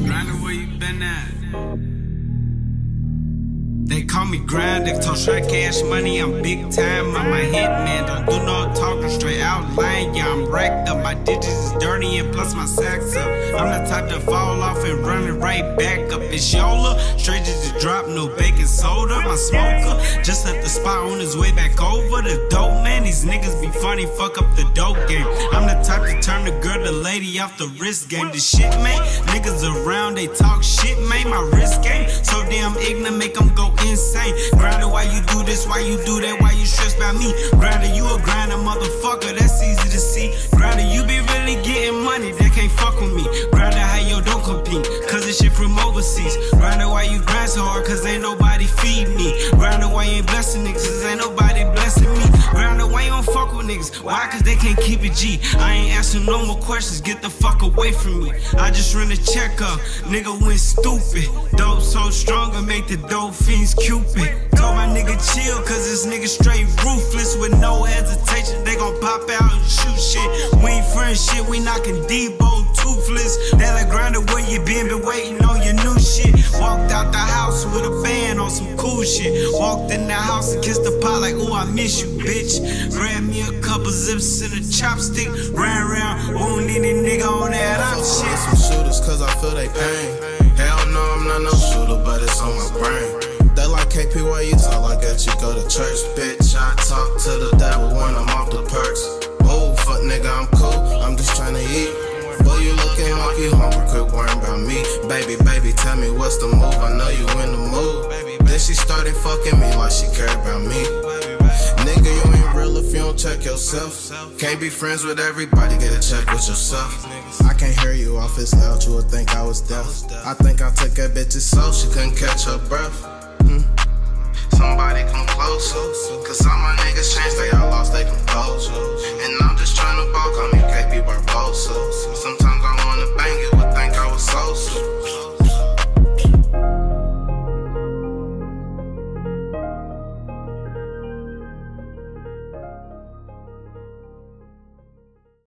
Grinder, where you been at? They call me Grind, they talk straight cash money, I'm big time, I'm a hitman. Don't do no talking, straight out lying, yeah, I'm racked up. My digits is dirty and plus my sacks up. I'm the type to fall off and run it right back up. It's Yola, straight just to drop, no baking soda. My smoker just left the spot on his way back over. The dope man, these niggas be funny, fuck up the dope game. I'm the type to turn the girl to lady off the wrist game. The shit, man, niggas around, they talk shit, man. My wrist game so damn ignorant, make them go insane. Grinder, why you do this, why you do that, why you stress about me? Grinder, you a grinder motherfucker, that's easy to see. Grinder, you be really getting money, they can't fuck with me. Grinder, how yo don't compete, cause this shit from overseas. Grinder, why you grind so hard, cause ain't nobody feed me. Grinder, why you ain't blessing niggas, cause ain't nobody blessing me. Grinder, why you don't fuck with niggas, why? Cause they can't keep it G. I ain't asking no more questions, get the fuck away from me. I just run a check up, nigga went stupid. Dope so strong, I make the dope fiends Cupid. Told my nigga chill, cause this nigga straight ruthless. With no hesitation, they gon' pop out and shoot shit. We ain't friends shit, we knocking Debo toothless. They like Grinder, where you been waiting on your new shit. Walked out the house with a band on some cool shit. Walked in the house and kissed the pot like, ooh, I miss you, bitch. Grabbed me a couple zips and a chopstick. Ran around, won't any nigga on that out shit. Some shooters cause I feel they pain. Hell no, I'm not no shooter, but it's on my brain. They like KP, why you talk like that? You go to church, bitch. I talk to the devil when I'm off the perks. Oh, fuck nigga, I'm cool, I'm just tryna eat. Boy, you looking like you hungry, quit worrying about me. Baby, tell me what's the move, I know you in the mood. Then she started fucking me like she cared about me. Nigga, you ain't real if you don't check yourself. Can't be friends with everybody, get a check with yourself. I can't hear you off his loud, you would think I was deaf. I think I took that bitch's soul, she couldn't catch her breath. Somebody come close, cause all my niggas changed, they all lost they composure.